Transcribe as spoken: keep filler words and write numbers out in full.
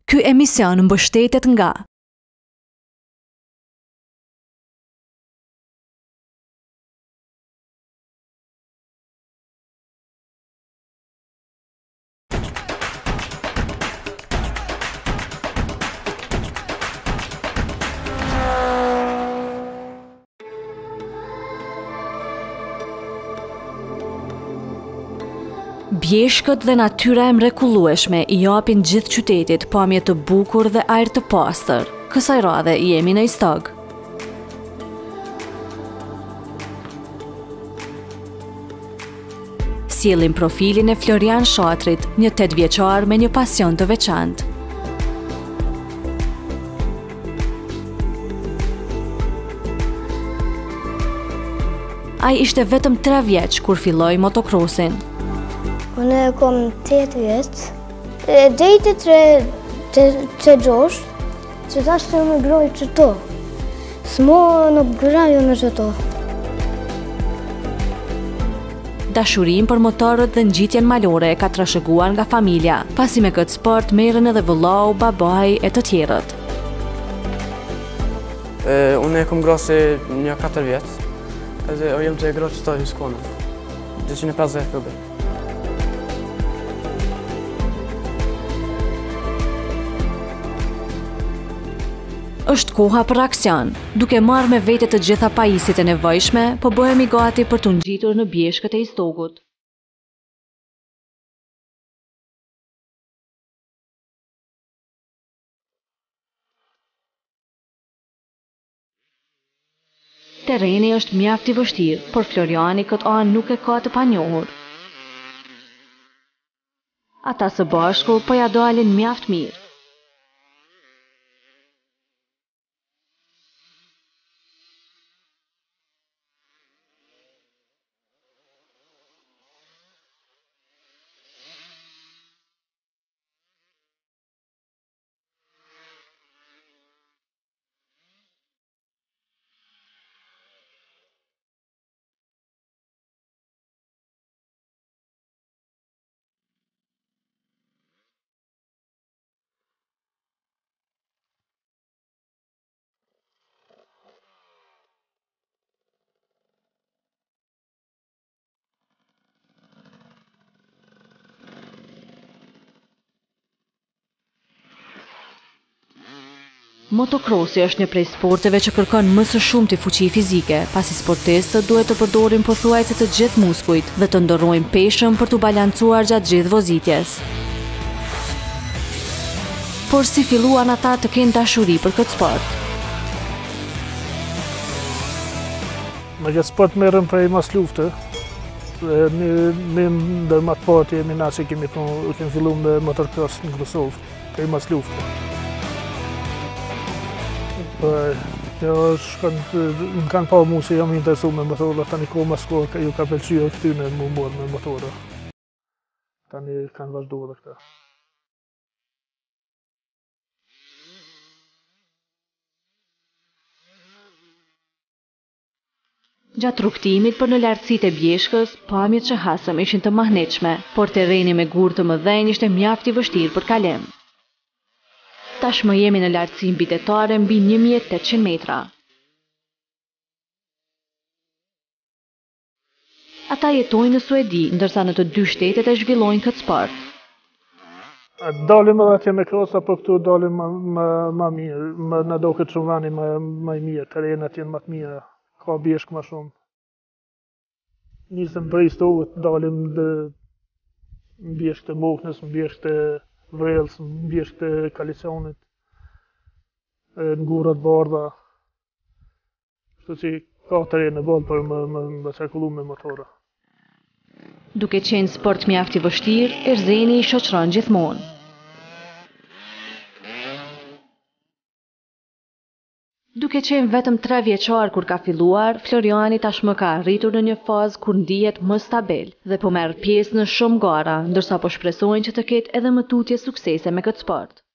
Ky emision mbështetet nga Bjeshkët dhe natyra e mrekullueshme i japin gjithë qytetit pamje të bukur dhe ajër të pastër. Kësaj radhe jemi në Istog. Sjellim profilin e Florian Shatrit, një tetëvjeçar me një pasion të veçantë. Ai ishte vetëm tre vjeç kur filloi motokrosin. Unë kom tetë vjetë, dejtë të gjosh, që ta shtë më groj që to. S'mo nuk grajo në që to. Dashurim për motorët dhe ngjitjen malore e ka trashëguar nga familja, pasi me këtë sport merren edhe vëllau, babaj e të tjerët. Unë e kom grasi një katër vjetë, edhe o jem të e groj që ta hyskone, dyqind e pesëdhjetë këbe. Është koha për aksion. Duke marrë me vete të gjitha pajisit e nevojshme, po bëhemi gati për të ngjitur në bjeshkët e Istogut. Terreni është mjaft i vështirë, por Floriani këtë anë nuk e ka të panjohur. Ata së bashku po ja dalin mjaft mirë. Motocrossi është një prej sporteve që kërkon më së shumti fuqi fizike, pasi sportistët duhet të përdorin pothuajse të gjithë muskujt dhe të ndorrojnë peshën për t'u balancuar gjatë gjithë vozitjes. Por si filluan ata të kenë dashuri për këtë sport? Me këtë sport merrem prej mas lufte. Ne ndër më të parë jemi na që kemi kemi filluar me motocross në Kosovë, prej mas lufte. Kjo është, më kanë pa mu se jam interesu me motorë, tani ko mas ko ju ka pëlqyer këtyne më morë me motorë. Tani kanë vazhduar dhe këta. Gjatë rrugtimit për në lartësitë e bjeshkës, pamjet që hasëm ishin të mahnitshme, por terreni me gur të mëdhenj ishte mjaft i vështirë për kalim. Tashmë jemi në lartësi mbitetare mbi një mijë e tetëqind metra. Ata jetojnë në Suedi, ndërsa në të dy shtetet e zhvillojnë këtë sport. Dalim edhe atje me krosa, por këtu dalim më mirë, në do këtë shumë vani më mirë, terrenat jenë më të mirë, ka bjeshk më shumë. Nisëm për Istogut, dalim në bjeshk të Moknës, në bjeshk të Vrellës, në bjeshk të Kalicionit, në gurat bardha. Kështu që ka terren e ballë për më qarkullu me motora. Duke qenë sport mjaft i vështirë, Erzeni i shoqëron gjithmonë. Duke qenë vetëm tre vjeçar kur ka filluar, Floriani tashmë ka arritur në një fazë kur ndihet më stabil dhe po merr pjesë në shumë gara, ndërsa po shpresojnë që të ketë edhe më tutje suksese me këtë sport.